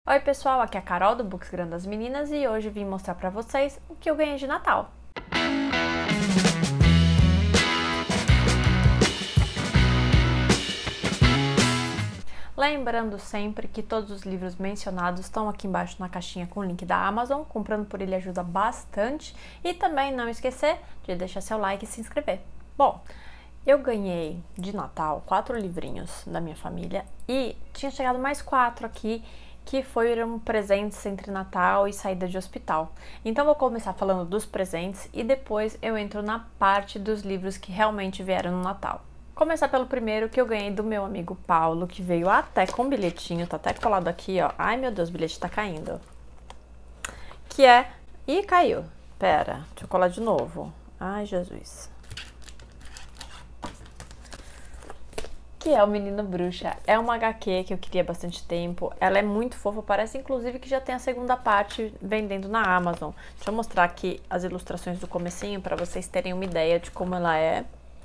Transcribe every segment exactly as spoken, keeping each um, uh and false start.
Oi pessoal, aqui é a Carol do Books Grand das Meninas e hoje vim mostrar pra vocês o que eu ganhei de Natal. Lembrando sempre que todos os livros mencionados estão aqui embaixo na caixinha com o link da Amazon, comprando por ele ajuda bastante e também não esquecer de deixar seu like e se inscrever. Bom, eu ganhei de Natal quatro livrinhos da minha família e tinha chegado mais quatro aqui que foram presentes entre Natal e saída de hospital. Então vou começar falando dos presentes e depois eu entro na parte dos livros que realmente vieram no Natal. Começar pelo primeiro que eu ganhei do meu amigo Paulo, que veio até com bilhetinho, tá até colado aqui, ó. Ai meu Deus, o bilhete tá caindo. Que é... Ih, caiu. Pera, deixa eu colar de novo. Ai, Jesus. Que é o Menino Bruxa. É uma agá quê que eu queria há bastante tempo. Ela é muito fofa, parece inclusive que já tem a segunda parte vendendo na Amazon. Deixa eu mostrar aqui as ilustrações do comecinho para vocês terem uma ideia de como ela é.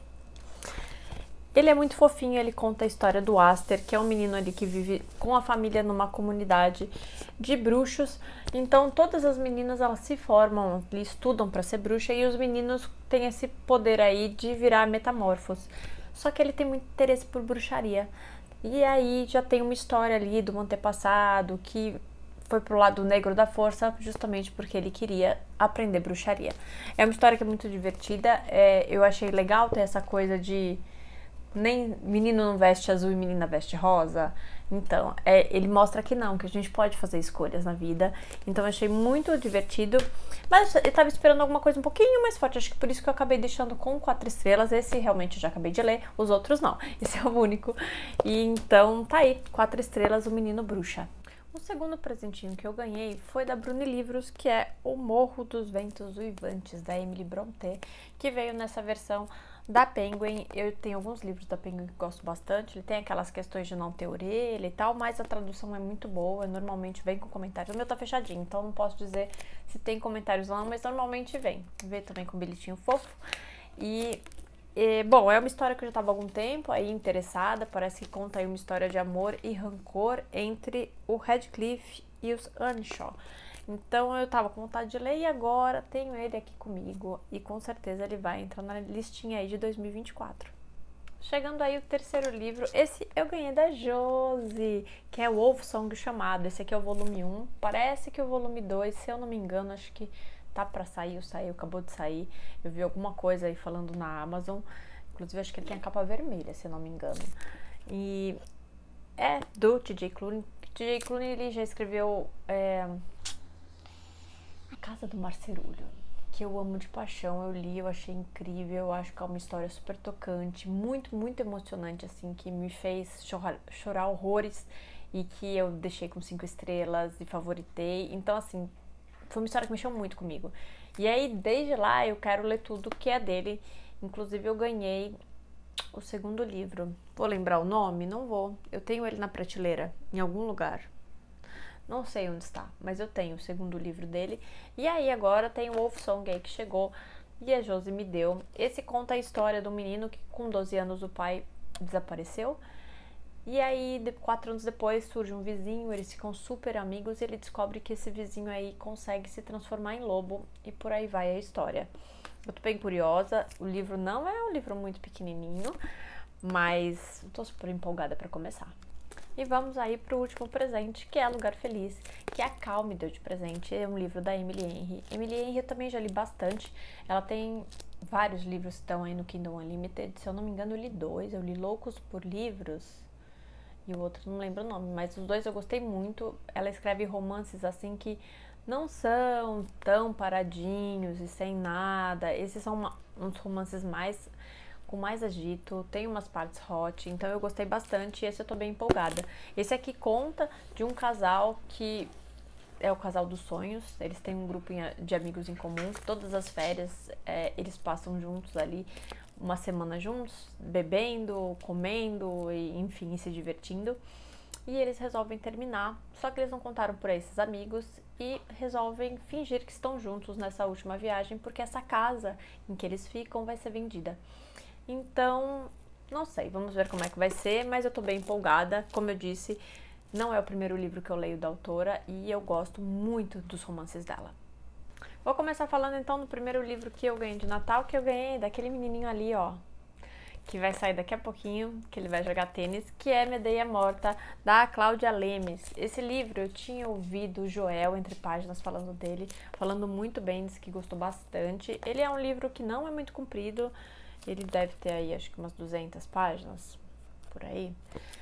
Ele é muito fofinho, ele conta a história do Aster, que é um menino ali que vive com a família numa comunidade de bruxos. Então todas as meninas elas se formam, estudam para ser bruxa e os meninos têm esse poder aí de virar metamorfos. Só que ele tem muito interesse por bruxaria. E aí já tem uma história ali do antepassado que foi pro lado negro da força justamente porque ele queria aprender bruxaria. É uma história que é muito divertida, é, eu achei legal ter essa coisa de nem menino não veste azul e menina veste rosa. Então, é, ele mostra que não, que a gente pode fazer escolhas na vida. Então, eu achei muito divertido. Mas eu tava esperando alguma coisa um pouquinho mais forte. Acho que por isso que eu acabei deixando com quatro estrelas. Esse realmente eu já acabei de ler. Os outros não. Esse é o único. E então, tá aí. Quatro estrelas, o Menino Bruxa. O segundo presentinho que eu ganhei foi da Bruni Livros, que é O Morro dos Ventos Uivantes, da Emily Brontë, que veio nessa versão da Penguin. Eu tenho alguns livros da Penguin que gosto bastante. Ele tem aquelas questões de não ter orelha e tal, mas a tradução é muito boa. Normalmente vem com comentários. O meu tá fechadinho, então não posso dizer se tem comentários ou não, mas normalmente vem. Vem também com um bilhetinho fofo. E... E, bom, é uma história que eu já estava há algum tempo aí interessada, parece que conta aí uma história de amor e rancor entre o Radcliffe e os Earnshaw. Então eu estava com vontade de ler e agora tenho ele aqui comigo e com certeza ele vai entrar na listinha aí de dois mil e vinte e quatro. Chegando aí o terceiro livro, esse eu ganhei da Josi, que é o Wolfsong Chamado. Esse aqui é o volume um, parece que o volume dois, se eu não me engano, acho que tá pra sair, ou saiu, acabou de sair. Eu vi alguma coisa aí falando na Amazon. Inclusive, acho que ele tem a capa vermelha, se eu não me engano. E é do T J Klune. T J Klune, ele já escreveu é, A Casa do Marcerulho, que eu amo de paixão. Eu li, eu achei incrível. Eu acho que é uma história super tocante, muito, muito emocionante, assim, que me fez chorar, chorar horrores e que eu deixei com cinco estrelas e favoritei. Então, assim, foi uma história que mexeu muito comigo. E aí, desde lá, eu quero ler tudo que é dele. Inclusive, eu ganhei o segundo livro. Vou lembrar o nome? Não vou. Eu tenho ele na prateleira, em algum lugar. Não sei onde está, mas eu tenho o segundo livro dele. E aí, agora, tem o Wolfsong aí que chegou e a Josi me deu. Esse conta a história do menino que, com doze anos, o pai desapareceu. E aí, quatro anos depois, surge um vizinho, eles ficam super amigos e ele descobre que esse vizinho aí consegue se transformar em lobo e por aí vai a história. Eu tô bem curiosa, o livro não é um livro muito pequenininho, mas tô super empolgada pra começar. E vamos aí pro último presente, que é Lugar Feliz, que a Cal me deu de presente, é um livro da Emily Henry. Emily Henry eu também já li bastante, ela tem vários livros que estão aí no Kindle Unlimited, se eu não me engano eu li dois, eu li Loucos por Livros, e o outro não lembro o nome, mas os dois eu gostei muito. Ela escreve romances assim que não são tão paradinhos e sem nada. Esses são uma, uns romances mais com mais agito, tem umas partes hot, então eu gostei bastante e esse eu tô bem empolgada. Esse aqui conta de um casal que é o casal dos sonhos. Eles têm um grupo de amigos em comum, que todas as férias é, eles passam juntos ali, uma semana juntos, bebendo, comendo, e, enfim, se divertindo. E eles resolvem terminar, só que eles não contaram por esses amigos e resolvem fingir que estão juntos nessa última viagem, porque essa casa em que eles ficam vai ser vendida. Então, não sei, vamos ver como é que vai ser, mas eu tô bem empolgada. Como eu disse, Não é o primeiro livro que eu leio da autora e eu gosto muito dos romances dela. Vou começar falando então do primeiro livro que eu ganhei de Natal, que eu ganhei daquele menininho ali, ó, que vai sair daqui a pouquinho, que ele vai jogar tênis, que é Medeia Morta, da Cláudia Lemes. Esse livro eu tinha ouvido o Joel entre páginas falando dele, falando muito bem, disse que gostou bastante. Ele é um livro que não é muito comprido, ele deve ter aí acho que umas duzentas páginas, por aí.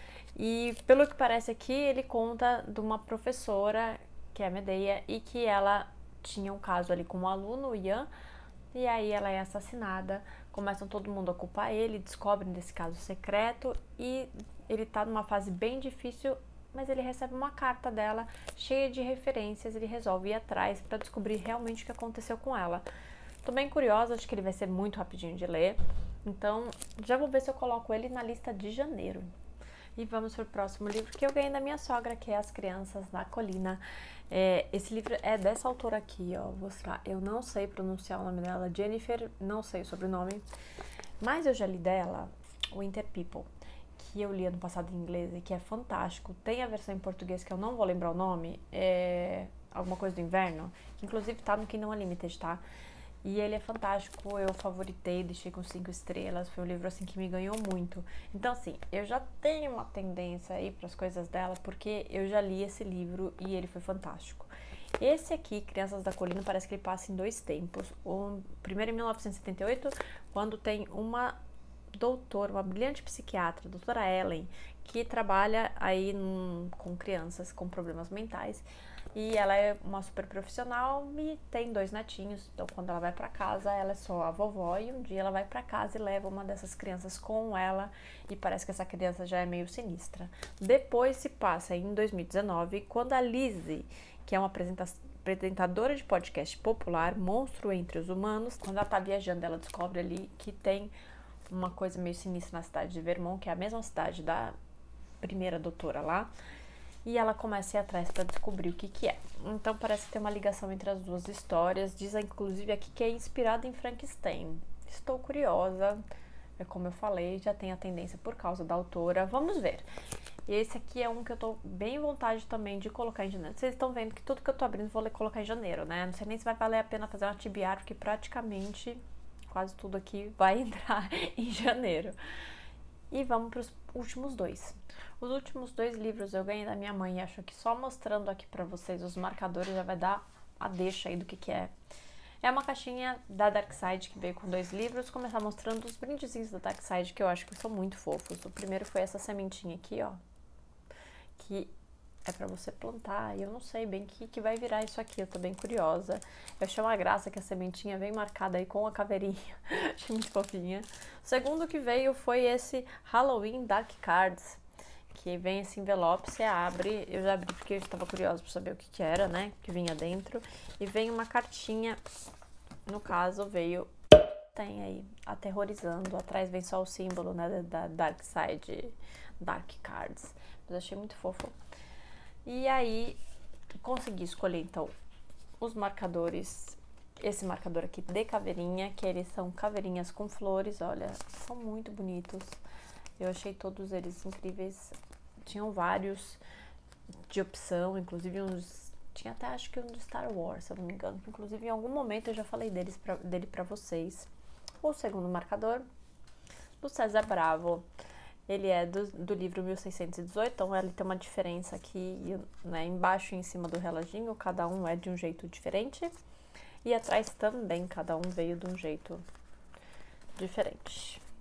E pelo que parece aqui, ele conta de uma professora, que é a Medeia, e que ela tinha um caso ali com um aluno, o Ian, e aí ela é assassinada, começam todo mundo a culpar ele, descobrem desse caso secreto e ele tá numa fase bem difícil, mas ele recebe uma carta dela cheia de referências, ele resolve ir atrás para descobrir realmente o que aconteceu com ela. Tô bem curiosa, acho que ele vai ser muito rapidinho de ler, então já vou ver se eu coloco ele na lista de janeiro. E vamos para o próximo livro que eu ganhei da minha sogra, que é As Crianças da Colina. É, esse livro é dessa autora aqui, ó, vou mostrar. Eu não sei pronunciar o nome dela, Jennifer, não sei o sobrenome, mas eu já li dela, Winter People, que eu li ano passado em inglês e que é fantástico. Tem a versão em português que eu não vou lembrar o nome, é alguma coisa do inverno, que inclusive tá no Kindle Unlimited, tá? E ele é fantástico, eu favoritei, deixei com cinco estrelas, foi um livro assim que me ganhou muito. Então assim, eu já tenho uma tendência aí para as coisas dela, porque eu já li esse livro e ele foi fantástico. Esse aqui, Crianças da Colina, parece que ele passa em dois tempos. O primeiro em mil novecentos e setenta e oito, quando tem uma doutora, uma brilhante psiquiatra, a doutora Ellen, que trabalha aí num, com crianças com problemas mentais. E ela é uma super profissional e tem dois netinhos, então quando ela vai pra casa, ela é só a vovó e um dia ela vai pra casa e leva uma dessas crianças com ela e parece que essa criança já é meio sinistra. Depois se passa em dois mil e dezenove, quando a Lizzie, que é uma apresentadora de podcast popular, monstro entre os humanos, quando ela tá viajando, ela descobre ali que tem uma coisa meio sinistra na cidade de Vermont, que é a mesma cidade da primeira doutora lá, e ela começa a ir atrás para descobrir o que que é. Então parece ter uma ligação entre as duas histórias, diz inclusive aqui que é inspirada em Frankenstein. Estou curiosa, é como eu falei, já tem a tendência por causa da autora, vamos ver. E esse aqui é um que eu tô bem à vontade também de colocar em janeiro. Vocês estão vendo que tudo que eu tô abrindo vou colocar em janeiro, né? Não sei nem se vai valer a pena fazer uma tibiar, porque praticamente quase tudo aqui vai entrar em janeiro. E vamos para os últimos dois. Os últimos dois livros eu ganhei da minha mãe e acho que só mostrando aqui pra vocês os marcadores já vai dar a deixa aí do que que é. É uma caixinha da Darkside que veio com dois livros. Vou começar mostrando os brindezinhos da Darkside que eu acho que são muito fofos. O primeiro foi essa sementinha aqui, ó, que é pra você plantar. E eu não sei bem o que, que vai virar isso aqui, eu tô bem curiosa. Eu achei uma graça que a sementinha vem marcada aí com a caveirinha. Achei muito fofinha. O segundo que veio foi esse Halloween Dark Cards, que vem esse envelope, você abre, eu já abri porque eu estava curiosa para saber o que que era, né, que vinha dentro, e vem uma cartinha, no caso veio, tem aí, aterrorizando, atrás vem só o símbolo, né, da Dark Side, Dark Cards, mas achei muito fofo. E aí, consegui escolher, então, os marcadores, esse marcador aqui de caveirinha, que eles são caveirinhas com flores, olha, são muito bonitos. Eu achei todos eles incríveis, tinham vários de opção, inclusive uns, tinha até acho que um de Star Wars, se eu não me engano, inclusive em algum momento eu já falei deles pra, dele pra vocês. O segundo marcador, do César Bravo, ele é do, do livro mil seiscentos e dezoito, então ele tem uma diferença aqui, né, embaixo e em cima do reloginho, cada um é de um jeito diferente, e atrás também, cada um veio de um jeito diferente.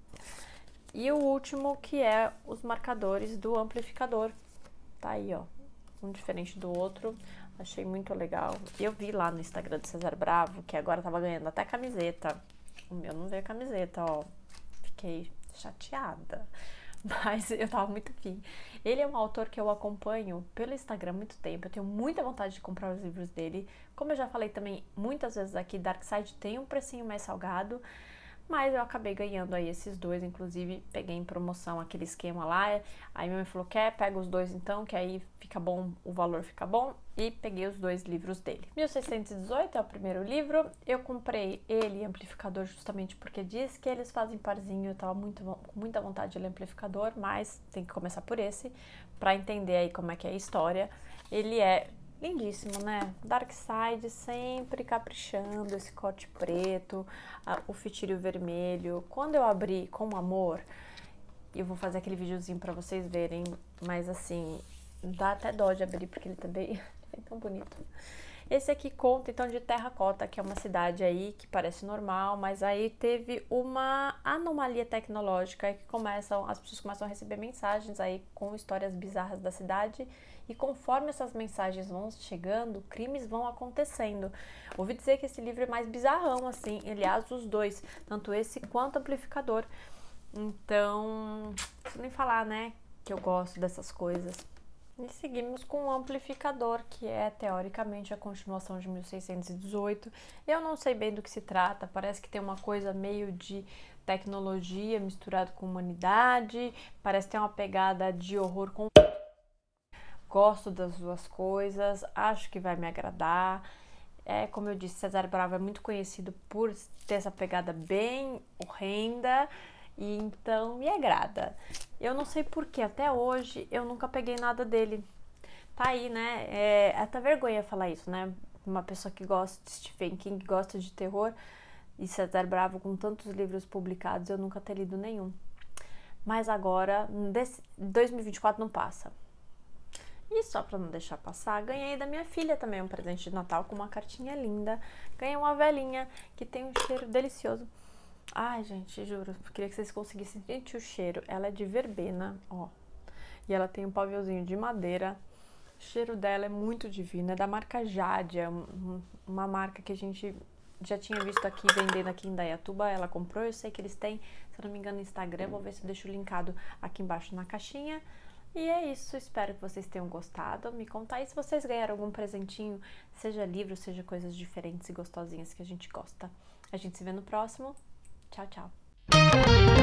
E o último, que é os marcadores do amplificador. Tá aí, ó, um diferente do outro. Achei muito legal. Eu vi lá no Instagram do César Bravo, que agora tava ganhando até camiseta. O meu não veio camiseta, ó. Fiquei chateada. Mas eu tava muito afim. Ele é um autor que eu acompanho pelo Instagram há muito tempo. Eu tenho muita vontade de comprar os livros dele. Como eu já falei também muitas vezes aqui, Darkside tem um precinho mais salgado. mas eu acabei ganhando aí esses dois, inclusive peguei em promoção aquele esquema lá, aí minha mãe falou, quer? Pega os dois então, que aí fica bom, o valor fica bom, e peguei os dois livros dele. mil seiscentos e dezoito é o primeiro livro, eu comprei ele, Amplificador, justamente porque diz que eles fazem parzinho, eu tava muito, com muita vontade de ler Amplificador, mas tem que começar por esse, pra entender aí como é que é a história. Ele é lindíssimo, né? Darkside sempre caprichando, esse corte preto, a, o fitilho vermelho. Quando eu abri com amor, eu vou fazer aquele videozinho pra vocês verem, mas assim, dá até dó de abrir, porque ele também é tão bonito. Esse aqui conta, então, de Terracota, que é uma cidade aí que parece normal, mas aí teve uma anomalia tecnológica que começam, as pessoas começam a receber mensagens aí com histórias bizarras da cidade, e conforme essas mensagens vão chegando, crimes vão acontecendo. Ouvi dizer que esse livro é mais bizarrão, assim, aliás, os dois, tanto esse quanto Amplificador. Então, não preciso nem falar, né, que eu gosto dessas coisas. E seguimos com o Amplificador, que é teoricamente a continuação de mil seiscentos e dezoito. Eu não sei bem do que se trata, parece que tem uma coisa meio de tecnologia misturado com humanidade, parece ter uma pegada de horror com... Gosto das duas coisas, acho que vai me agradar. É, como eu disse, César Bravo é muito conhecido por ter essa pegada bem horrenda, e então me agrada. Eu não sei porquê, até hoje eu nunca peguei nada dele. Tá aí, né? É até vergonha falar isso, né? Uma pessoa que gosta de Stephen King, gosta de terror, e César Bravo com tantos livros publicados, eu nunca ter lido nenhum. Mas agora, dois mil e vinte e quatro não passa. E só pra não deixar passar, ganhei da minha filha também um presente de Natal com uma cartinha linda. Ganhei uma velinha que tem um cheiro delicioso. Ai, gente, juro, queria que vocês conseguissem sentir o cheiro. Ela é de verbena, ó. E ela tem um paviozinho de madeira. O cheiro dela é muito divino, é da marca Jade, é uma marca que a gente já tinha visto aqui, vendendo aqui em Dayatuba. Ela comprou, eu sei que eles têm, se eu não me engano, no Instagram. Vou ver se eu deixo linkado aqui embaixo na caixinha. E é isso, espero que vocês tenham gostado. Me conta aí se vocês ganharam algum presentinho, seja livro, seja coisas diferentes e gostosinhas que a gente gosta. A gente se vê no próximo. Tchau, tchau.